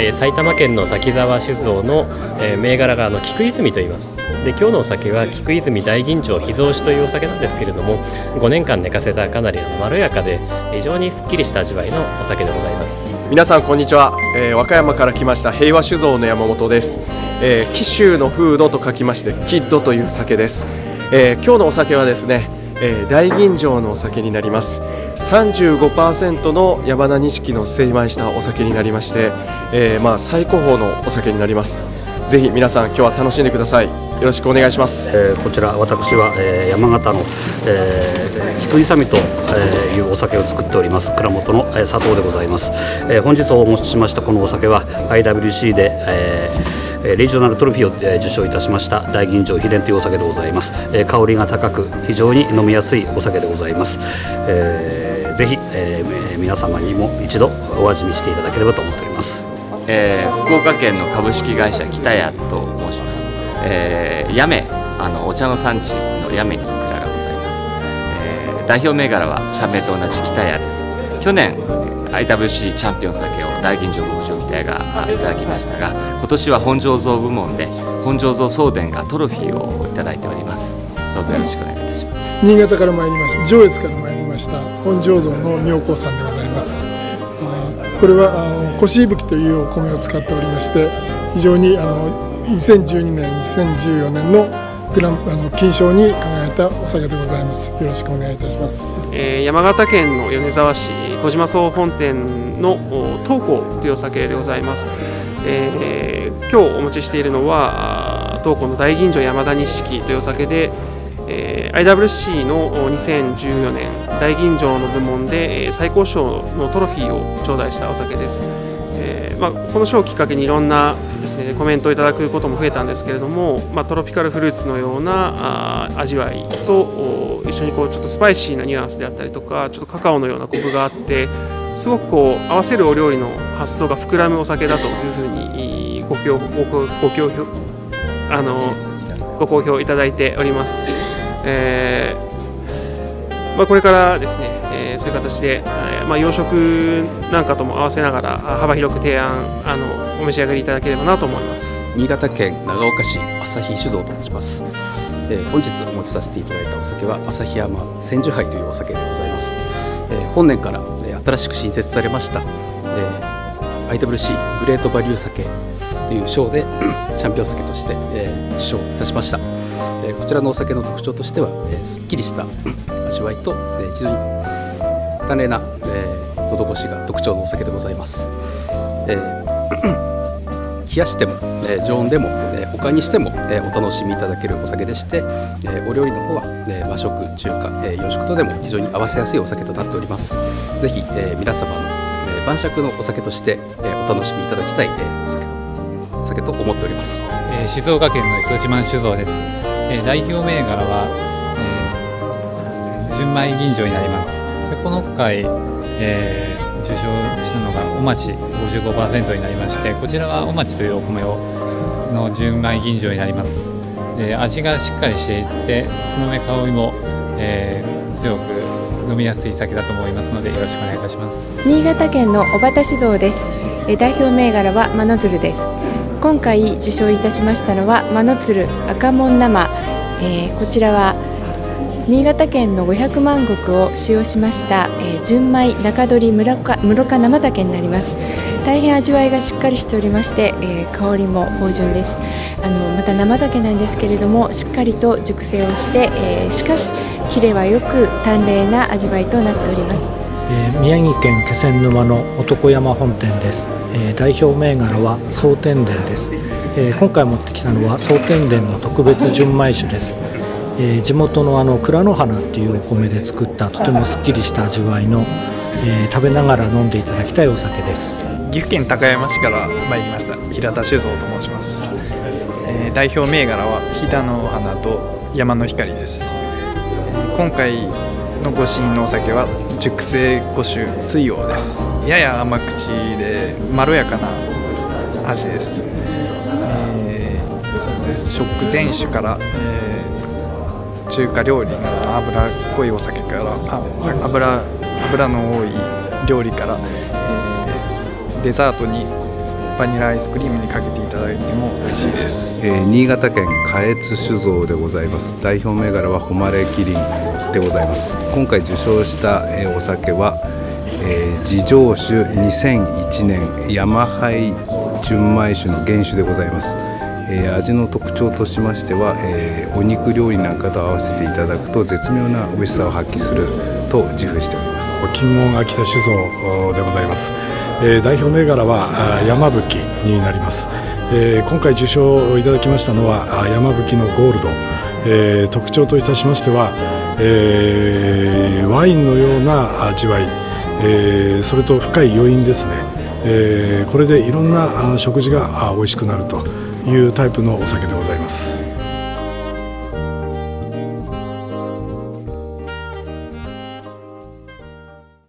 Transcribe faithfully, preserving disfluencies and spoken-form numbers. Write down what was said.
えー、埼玉県の滝沢酒造の、えー、銘柄があの菊泉と言います。で今日のお酒は菊泉大吟醸秘蔵酒というお酒なんですけれども、ごねんかん寝かせたかなりまろやかで非常にすっきりした味わいのお酒でございます。 皆さんこんにちは、えー、和歌山から来ました平和酒造の山本です。えー、紀州のフードと書きましてキッドという酒です。えー、今日のお酒はですね、えー、大吟醸のお酒になります。 さんじゅうごパーセント の山田錦の精米したお酒になりまして、えー、まあ最高峰のお酒になります。ぜひ皆さん今日は楽しんでください。よろしくお願いします。 えー、こちら私は、えー、山形の、えー、菊勇と、えー、いうお酒を作っております蔵元の、えー、佐藤でございます。えー、本日お持ちしましたこのお酒は アイダブリューシー で、えー、レジオナルトロフィーを、えー、受賞いたしました大吟醸秘伝というお酒でございます。えー、香りが高く非常に飲みやすいお酒でございます。えーぜひ、えー、皆様にも一度お味見していただければと思っております。 えー、福岡県の株式会社北谷と申します。えー、八女あのお茶の産地の八女に蔵がございます。えー、代表銘柄は社名と同じ北谷です。去年 アイダブリューシー チャンピオン酒を大吟醸牧場北谷がいただきましたが、今年は本醸造部門で本醸造送電がトロフィーをいただいております。どうぞよろしくお願いいたします。 新潟から参りました上越から参りました本醸造の妙高さんでございます。これはコシヒブキというお米を使っておりまして、非常にあのにせんじゅうにねんにせんじゅうよねんのグランあの金賞に輝いたお酒でございます。よろしくお願いいたします。 えー、山形県の米沢市小島総本店の東光というお酒でございます。えー、今日お持ちしているのは東光の大吟醸山田錦というお酒で、えー、アイダブリューシー のにせんじゅうよねん大吟醸の部門で最高賞のトロフィーを頂戴したお酒です。えーまあ、この賞をきっかけにいろんなですね、コメントをいただくことも増えたんですけれども、まあ、トロピカルフルーツのようなあ味わいと一緒にこうちょっとスパイシーなニュアンスであったりとか、ちょっとカカオのようなコクがあって、すごくこう合わせるお料理の発想が膨らむお酒だというふうにご評ごご好評あのご好評いただいております。えーまあ、これからですね、えー、そういう形で、えーまあ、洋食なんかとも合わせながら幅広く提案あのお召し上がりいただければなと思います。 新潟県長岡市朝日酒造と申します。えー、本日お持ちさせていただいたお酒は旭山千住杯というお酒でございます。えー、本年から、えー、新しく新設されました、えー、アイダブリューシー グレートバリュー酒という賞でチャンピオン酒として、えー、受賞いたしました。えー、こちらのお酒の特徴としては、えー、すっきりした味わいと、えー、非常に淡麗な、えー、喉越しが特徴のお酒でございます。えー、冷やしても、えー、常温でも、えー、おかにしても、えー、お楽しみいただけるお酒でして、えー、お料理の方は、えー、和食、中華、えー、洋食とでも非常に合わせやすいお酒となっております。ぜひ、えー、皆様の、えー、晩酌のお酒として、えー、お楽しみいただきたい、えー、お酒お酒と思っております。 えー、静岡県の磯島酒造です。えー、代表銘柄は、えー、純米吟醸になります。でこの回、えー、受賞したのがお町 ごじゅうごパーセント になりまして、こちらはお町というお米をの純米吟醸になります。で味がしっかりしていて、その上香りも、えー、強く飲みやすい酒だと思いますので、よろしくお願いいたします。 新潟県の小畑酒造です。えー、代表銘柄は真野鶴です。今回受賞いたしましたのは真野鶴赤門生、えー、こちらは新潟県のごひゃくまん石を使用しました、えー、純米中取室岡生酒になります。大変味わいがしっかりしておりまして、えー、香りも芳醇です。あのまた生酒なんですけれども、しっかりと熟成をして、えー、しかしキレはよく淡麗な味わいとなっております。 えー、宮城県気仙沼の男山本店です。えー、代表銘柄は蒼天殿です。えー、今回持ってきたのは蒼天殿の特別純米酒です。えー、地元のあの蔵の花っていうお米で作ったとてもすっきりした味わいの、えー、食べながら飲んでいただきたいお酒です。 岐阜県高山市から参りました平田酒造と申します。えー、代表銘柄は飛騨の花と山の光です。今回のご試飲のお酒は熟成五種水王です。やや甘口でまろやかな味です。えー、そうです。食前酒から、えー、中華料理などの脂っこいお酒からあ 油, 油の多い料理から、えー、デザートにバニラアイスクリームにかけていただいても美味しいです。 えー、新潟県下越酒造でございます。代表銘柄は誉れキリンでございます。今回受賞した、えー、お酒は、えー、自醸酒にせんいちねん山灰純米酒の原酒でございます。えー、味の特徴としましては、えー、お肉料理なんかと合わせていただくと絶妙な美味しさを発揮すると自負しております。 金門秋田酒造でございます。えー、代表銘柄は山吹になります。えー、今回受賞をいただきましたのは山吹のゴールド。えー、特徴といたしましては、えー、ワインのような味わい、えー、それと深い余韻ですね。えー、これでいろんな食事が美味しくなるというタイプのお酒でございます。